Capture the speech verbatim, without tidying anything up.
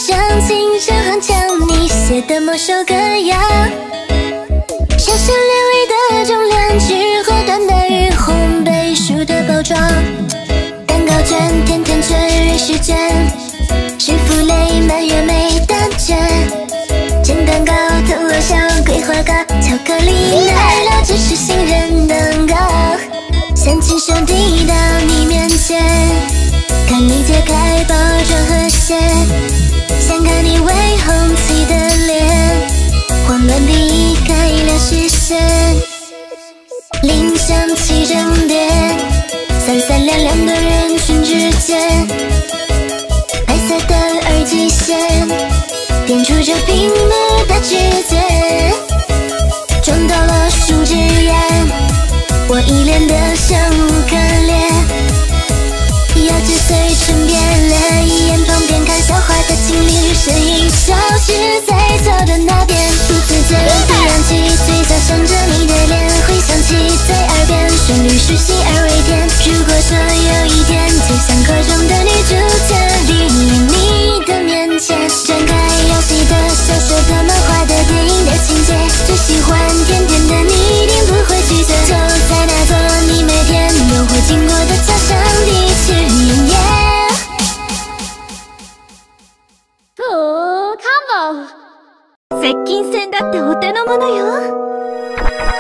将琴声哼唱你写的某首歌谣，小小两粒的重量，吃后端的与烘焙树的包装，蛋糕卷甜甜圈瑞士卷，是福类蔓越莓蛋卷，煎蛋糕藤萝香桂花糕，巧克力奶酪芝士杏仁蛋糕，向亲手递到你面前，看你揭开包装盒鞋，想看你微红起的脸，慌乱地移开了视线，铃响起整点，三三两两的人群之间，白色的耳机线点出这屏幕的指尖，撞到了树枝叶，我一脸的生无可恋，牙齿碎成变脸，一眼旁边看笑话的情侣身影消失在走的那边，不自觉地扬起嘴角，想着你的脸，回想起在耳边旋律熟悉而微甜，如果说有一天就像歌中的女主角立你的面前，展开游戏的小说的漫画的电影的情节，最喜欢甜甜的你一定不会拒绝，就在那座你每天都会经过的桥上地去演演。 おー、カモン。接近戦だってお手の物よ。